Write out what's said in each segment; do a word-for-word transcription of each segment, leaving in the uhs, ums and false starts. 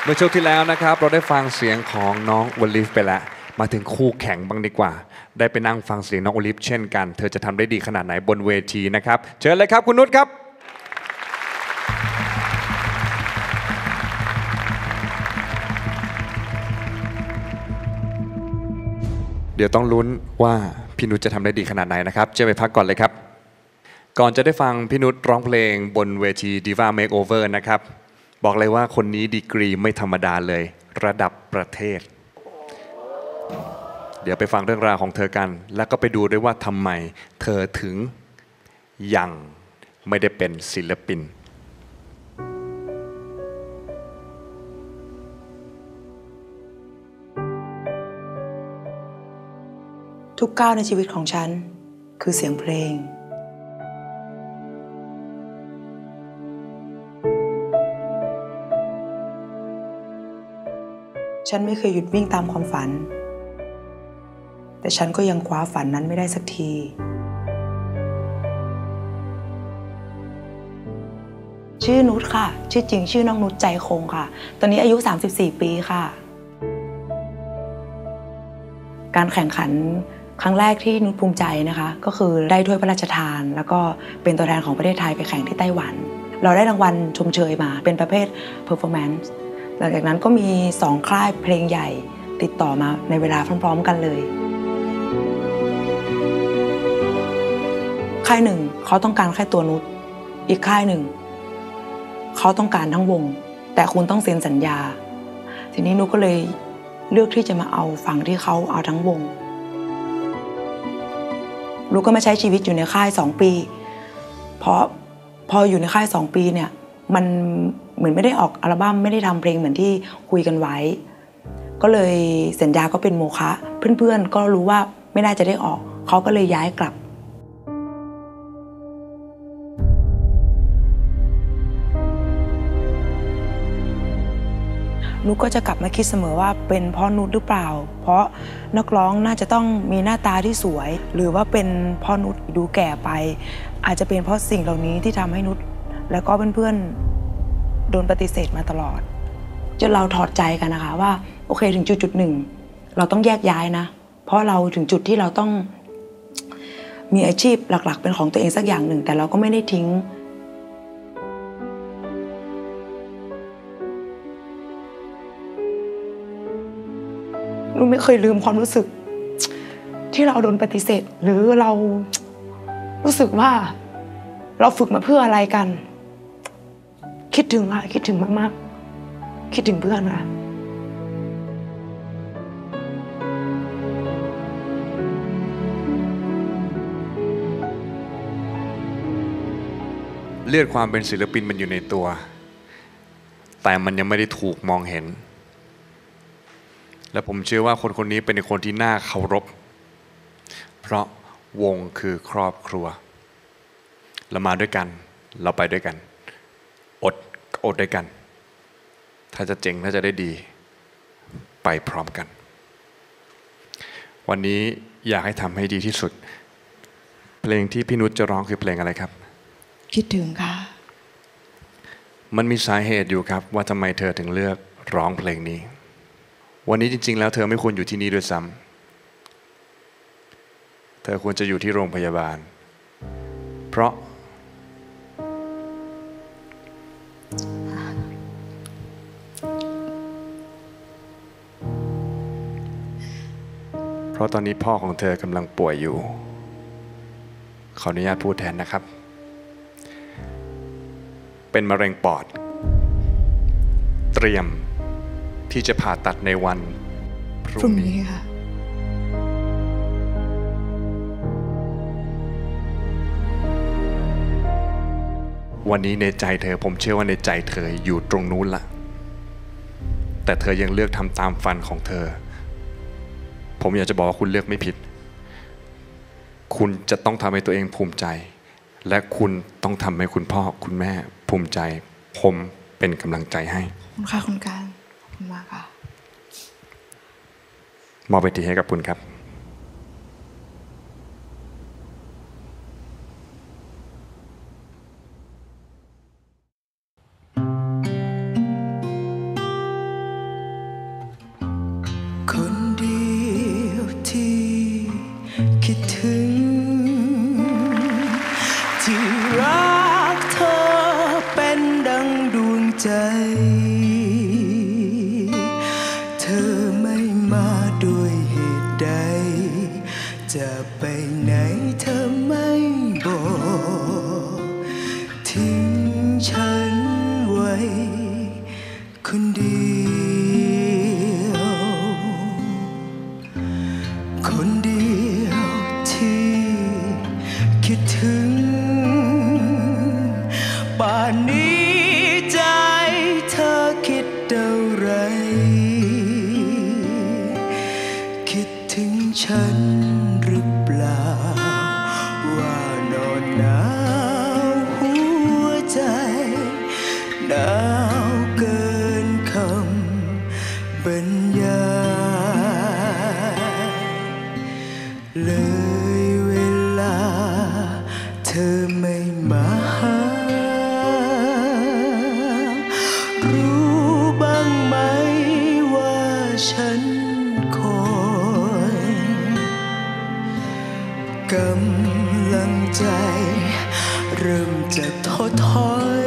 เมื่อช่วงที่แล้วนะครับเราได้ฟังเสียงของน้องโอลิฟไปแล้วมาถึงคู่แข่งบ้างดีกว่าได้ไปนั่งฟังเสียงน้องโอลิฟเช่นกันเธอจะทำได้ดีขนาดไหนบนเวทีนะครับเชิญเลยครับคุณนุชครับเดี๋ยวต้องลุ้นว่าพี่นุชจะทำได้ดีขนาดไหนนะครับเชิญไปพักก่อนเลยครับก่อนจะได้ฟังพี่นุชร้องเพลงบนเวที Diva Makeover นะครับบอกเลยว่าคนนี้ดีกรีไม่ธรรมดาเลยระดับประเทศเดี๋ยวไปฟังเรื่องราวของเธอกันแล้วก็ไปดูด้วยว่าทำไมเธอถึงยังไม่ได้เป็นศิลปินทุกก้าวในชีวิตของฉันคือเสียงเพลงฉันไม่เคยหยุดวิ่งตามความฝันแต่ฉันก็ยังคว้าฝันนั้นไม่ได้สักทีชื่อนุชค่ะชื่อจริงชื่อน้องนุชใจคงค่ะตอนนี้อายุสามสิบสี่ปีค่ะการแข่งขันครั้งแรกที่นุชภูมิใจนะคะก็คือได้ถ้วยพระราชทานแล้วก็เป็นตัวแทนของประเทศไทยไปแข่งที่ไต้หวันเราได้รางวัลชมเชยมาเป็นประเภท performance หลังจากนั้นก็มีสองค่ายเพลงใหญ่ติดต่อมาในเวลาพร้อมๆกันเลยค่ายหนึ่งเขาต้องการแค่ตัวนุชอีกค่ายหนึ่งเขาต้องการทั้งวงแต่คุณต้องเซ็นสัญญาทีนี้นุชก็เลยเลือกที่จะมาเอาฝั่งที่เขาเอาทั้งวงนุชก็มาใช้ชีวิตอยู่ในค่ายสองปีเพราะพออยู่ในค่ายสองปีเนี่ยมันเหมือนไม่ได้ออกอัลบั้มไม่ได้ทำเพลงเหมือนที่คุยกันไว้ก็เลยสัญญาก็เป็นโมฆะเพื่อนๆก็รู้ว่าไม่น่าจะได้ออกเขาก็เลยย้ายกลับนุชก็จะกลับมาคิดเสมอว่าเป็นเพราะนุชหรือเปล่าเพราะนักร้องน่าจะต้องมีหน้าตาที่สวยหรือว่าเป็นเพราะนุชดูแก่ไปอาจจะเป็นเพราะสิ่งเหล่านี้ที่ทำให้นุชแล้วก็เพื่อนๆโดนปฏิเสธมาตลอดจนเราถอดใจกันนะคะว่าโอเคถึงจุดจุดหนึ่งเราต้องแยกย้ายนะเพราะเราถึงจุดที่เราต้องมีอาชีพหลักๆเป็นของตัวเองสักอย่างหนึ่งแต่เราก็ไม่ได้ทิ้งนุชไม่เคยลืมความรู้สึกที่เราโดนปฏิเสธหรือเรารู้สึกว่าเราฝึกมาเพื่ออะไรกันคิดถึงค่ะคิดถึงมากๆคิดถึงเพื่อนค่ะเลือดความเป็นศิลปินมันอยู่ในตัวแต่มันยังไม่ได้ถูกมองเห็นและผมเชื่อว่าคนคนนี้เป็นคนที่น่าเคารพเพราะวงคือครอบครัวเรามาด้วยกันเราไปด้วยกันอดอดด้วยกันถ้าจะเจ๋งถ้าจะได้ดีไปพร้อมกันวันนี้อยากให้ทำให้ดีที่สุดเพลงที่พี่นุชจะร้องคือเพลงอะไรครับคิดถึงค่ะมันมีสาเหตุอยู่ครับว่าทำไมเธอถึงเลือกร้องเพลงนี้วันนี้จริงๆแล้วเธอไม่ควรอยู่ที่นี่ด้วยซ้ำเธอควรจะอยู่ที่โรงพยาบาลเพราะเพราะตอนนี้พ่อของเธอกำลังป่วยอยู่ขออนุญาตพูดแทนนะครับเป็นมะเร็งปอดเตรียมที่จะผ่าตัดในวันพรุ่งนี้ค่ะวันนี้ในใจเธอผมเชื่อว่าในใจเธออยู่ตรงนู้นละแต่เธอยังเลือกทำตามฝันของเธอผมอยากจะบอกว่าคุณเลือกไม่ผิดคุณจะต้องทำให้ตัวเองภูมิใจและคุณต้องทำให้คุณพ่อคุณแม่ภูมิใจผมเป็นกำลังใจให้ขอบคุณค่ะคุณการขอบคุณมากค่ะมอบเวทีให้กับคุณครับเคิดถึงที่รักเธอเป็นดังดวงใจเธอไม่มาด้วยเหตุใดจะไปไหนเธอไม่บอกทิ้งฉันไว้คนเดียวคนเดียวที่คิดถึงป่านนี้ใจเธอคิดอะไรคิดถึงฉันหรือเปล่าว่านอนหนาวหัวใจหนาวเกินคำบรรยายเลยเวลาเธอไม่มาหารู้บ้างไหมว่าฉันคอยกำลังใจเริ่มจะท้อถอย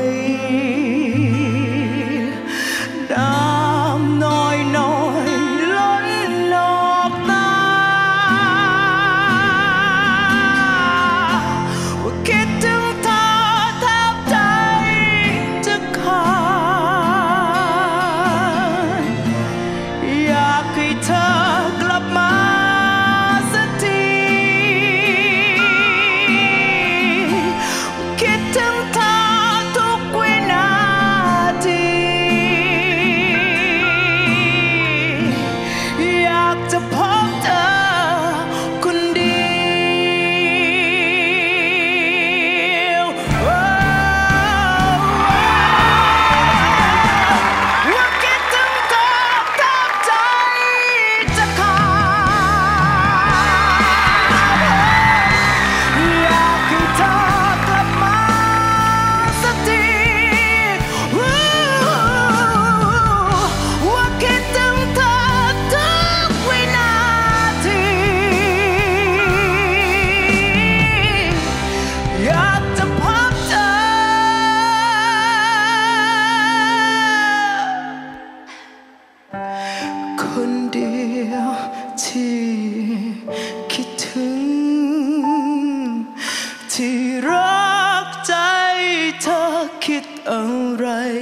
น้ำน้อยน้อยล้นนอกตาว่าคิดถึงเธอแทบใจจะขาดอยากให้เธอกลับมาสักทีคิดถึงเธอทุกวินาทีอยากจะพบเธอคนเดียวว่าคิดถึงเธอแทบใจจะขาดอยากให้เธอกลับมาสักทีว่าคิดถึงเธอทุกวินาทีอยากจะพบเธอคนเดียวที่คิดถึงที่รักใจเธอคิดอะไร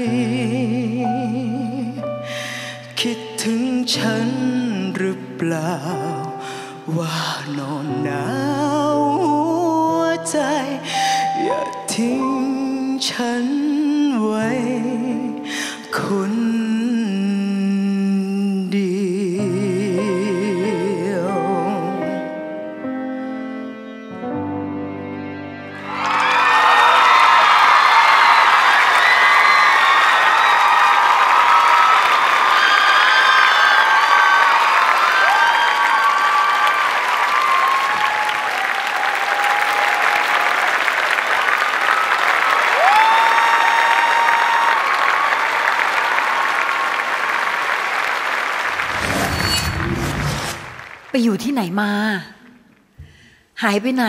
คิดถึงฉันหรือเปล่าว่านอนหนาวหัวใจอย่าทิ้งฉันไว้คนเดียวไปอยู่ที่ไหนมา หายไปไหน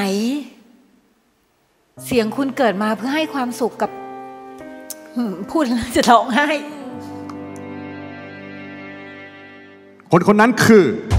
เสียงคุณเกิดมาเพื่อให้ความสุขกับหืมพูดแล้วจะร้องไห้คนคนนั้นคือ